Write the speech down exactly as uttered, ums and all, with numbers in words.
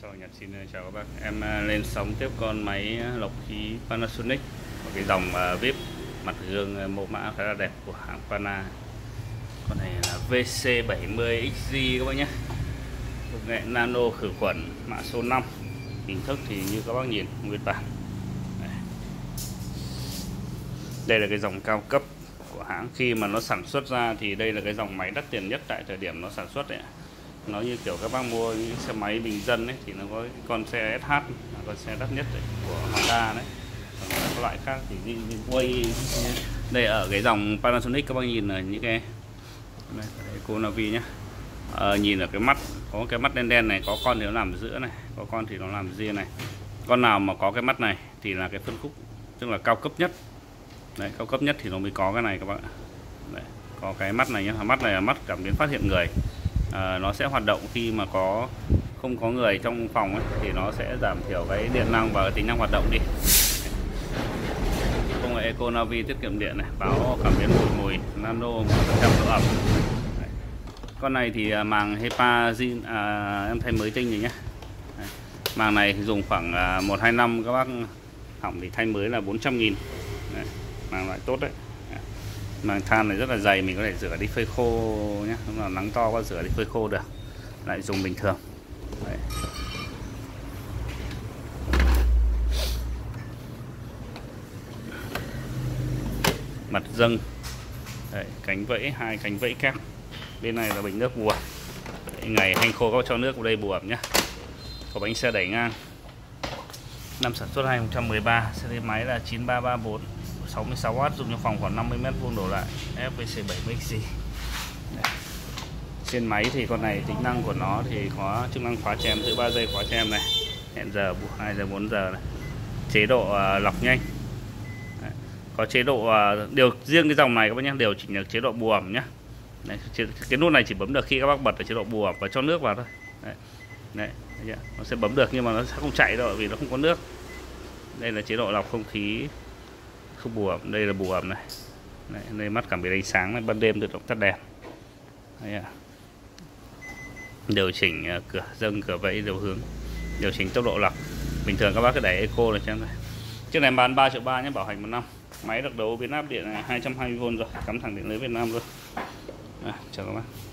Sau Nhật xin chào các bác. Em lên sóng tiếp con máy lọc khí Panasonic, một cái dòng vê i pê mặt gương mẫu mã khá là đẹp của hãng Pana. Con này là vê xê bảy mươi ích giê các bác nhé, công nghệ nano khử khuẩn, mã số năm. Hình thức thì như các bác nhìn nguyên bản. Đây là cái dòng cao cấp của hãng. Khi mà nó sản xuất ra thì đây là cái dòng máy đắt tiền nhất tại thời điểm nó sản xuất đấy. Nó như kiểu các bác mua những xe máy bình dân ấy, thì nó có con xe ét hát là con xe đắt nhất đấy, của Honda đấy. Còn các loại khác thì như, như quay đây ở cái dòng Panasonic các bác nhìn là những cái đây, cô Navi nhá. À, nhìn ở cái mắt có cái mắt đen đen này, có con thì nó làm ở giữa này, có con thì nó làm ở ria này. Con nào mà có cái mắt này thì là cái phân khúc tức là cao cấp nhất. Đấy, cao cấp nhất thì nó mới có cái này các bạn. Đấy, có cái mắt này nhá, mắt này là mắt cảm biến phát hiện người. À, nó sẽ hoạt động khi mà có không có người trong phòng ấy, thì nó sẽ giảm thiểu cái điện năng và cái tính năng hoạt động đi. Công nghệ Eco Navi tiết kiệm điện này, báo cảm biến mùi mùi nano một phần trăm độ ẩm. Đấy. Con này thì màng HEPA zin à, em thay mới tinh rồi nhé. Đấy. Màng này thì dùng khoảng à, một hai năm các bác hỏng thì thay mới là bốn trăm nghìn. Đấy. Màng loại tốt đấy. Màng than này rất là dày, mình có thể rửa đi phơi khô nhé. Lúc nào nắng to có rửa đi phơi khô được, lại dùng bình thường. Đấy. Mặt dâng. Đấy, cánh vẫy, hai cánh vẫy kép. Bên này là bình nước bùa. Đấy, ngày hanh khô có cho nước vào đây bùa nhé. Có bánh xe đẩy ngang. Năm sản xuất hai nghìn không trăm mười ba, xe máy là chín ba ba bốn, sáu mươi sáu oát, dùng trong phòng khoảng năm mươi mét vuông đổ lại, ép vê xê bảy mươi ích giê. Trên máy thì con này tính năng của nó thì có chức năng khóa chèm, giữ ba giây khóa chèm này, hẹn giờ hai giờ bốn giờ này, chế độ uh, lọc nhanh. Đấy. Có chế độ uh, điều riêng cái dòng này các bác nhé, điều chỉnh được chế độ bù ẩm nhé. Đấy, cái nút này chỉ bấm được khi các bác bật ở chế độ bù ẩm và cho nước vào thôi. Đấy. Đấy, nó sẽ bấm được nhưng mà nó sẽ không chạy đâu vì nó không có nước. Đây là chế độ lọc không khí không bù ẩm, đây là bù ẩm này. Đấy, đây mắt cảm biến ánh sáng này, ban đêm tự động tắt đèn. Đấy à. Điều chỉnh uh, cửa dâng, cửa vẫy, điều hướng, điều chỉnh tốc độ lọc. Bình thường các bác cứ đẩy eco này cho em này. Chiếc này bán ba triệu ba nhé, bảo hành một năm. Máy được đấu biến áp điện này hai trăm hai mươi vôn rồi, cắm thẳng điện lưới Việt Nam luôn. À, chào các bác.